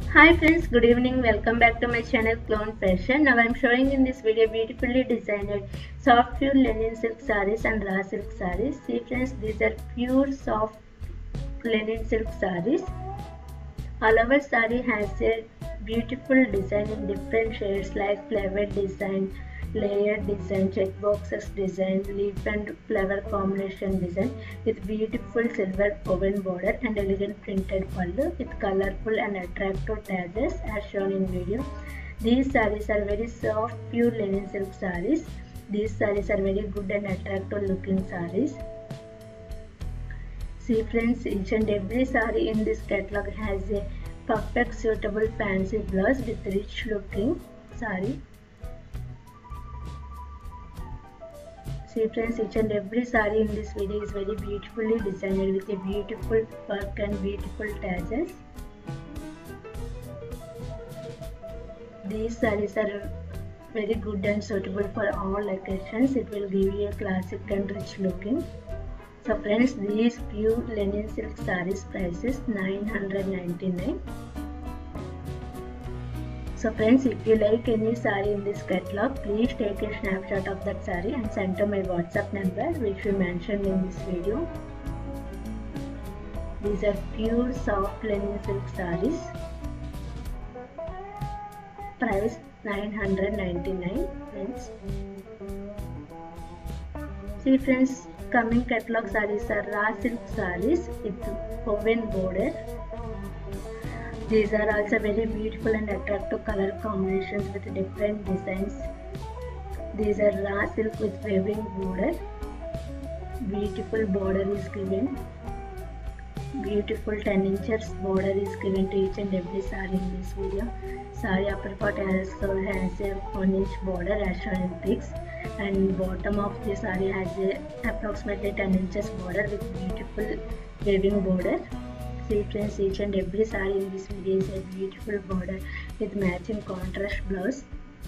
Hi friends, good evening. Welcome back to my channel Clone Fashion. Now I am showing in this video beautifully designed soft pure linen silk sarees and raw silk sarees. See friends, these are pure soft linen silk sarees. All over saree has a beautiful design in different shades like flower design, layered design, check boxes design, leaf and flower combination design with beautiful silver woven border and elegant printed pallu with colorful and attractive tags as shown in video. These sarees are very soft, pure linen silk sarees. These sarees are very good and attractive looking sarees. See friends, each and every saree in this catalog has a perfect suitable fancy blouse with rich looking saree. See friends, each and every saree in this video is very beautifully designed with a beautiful work and beautiful tassels. These sarees are very good and suitable for all occasions. It will give you a classic and rich looking. So friends, these pure linen silk sarees price is 999. So friends, if you like any saree in this catalog, please take a snapshot of that saree and send to my WhatsApp number which we mentioned in this video. These are pure soft linen silk sarees. Price 999 friends. See friends, coming catalog sarees are raw silk sarees with woven border. These are also very beautiful and attractive color combinations with different designs. These are raw silk with weaving border. Beautiful border is given. Beautiful 10 inches border is given to each and every saree in this video. Saree upper part also has a 1 inch border as shown in pics, and bottom of the saree has a approximately 10 inches border with beautiful weaving border. See friends, each and every saree in this video is a beautiful border with matching contrast blouse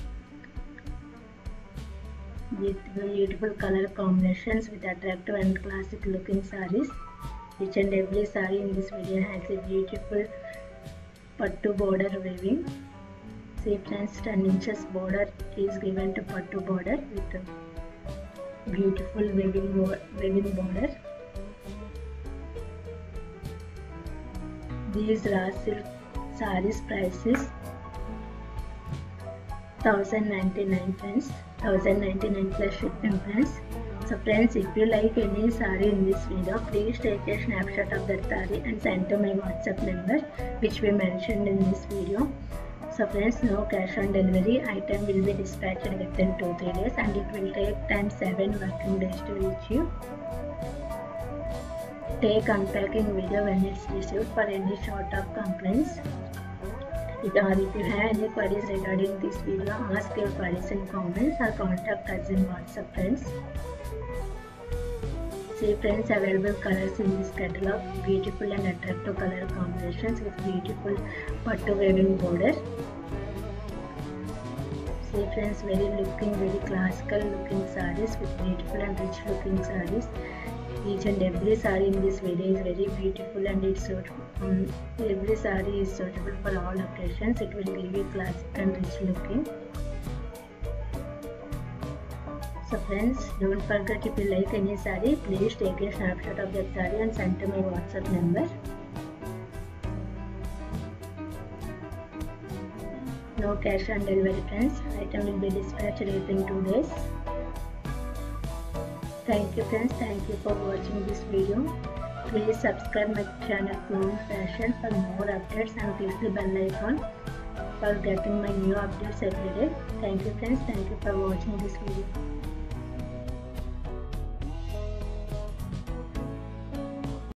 with beautiful color combinations with attractive and classic looking sarees. Each and every saree in this video has a beautiful pattu border weaving. See friends, 10 inches border is given to pattu border with a beautiful weaving border. These raw silk sarees prices 1099 friends, 1099 plus shipping friends. So friends, if you like any saree in this video, please take a snapshot of that saree and send to my WhatsApp number which we mentioned in this video. So friends, no cash on delivery. Item will be dispatched within 2-3 days and it will take time 7 working days to reach you. Take unpacking video when it's received for any sort of complaints. If you have any queries regarding this video, ask your queries in comments or contact us in WhatsApp friends. See friends, available colors in this catalog, beautiful and attractive color combinations with beautiful pattu weaving border. See friends, very classical looking sarees with beautiful and rich looking sarees. Each and every saree in this video is very beautiful and it's suitable. Every saree is suitable for all occasions. It will give you classic and rich looking. So friends, don't forget, if you like any saree, please take a snapshot of that saree and send to my WhatsApp number. No cash on delivery friends. Item will be dispatched within 2 days. Thank you friends, thank you for watching this video. Please subscribe my channel Clone Fashion for more updates and click the bell icon for getting my new updates every day. Thank you friends, thank you for watching this video.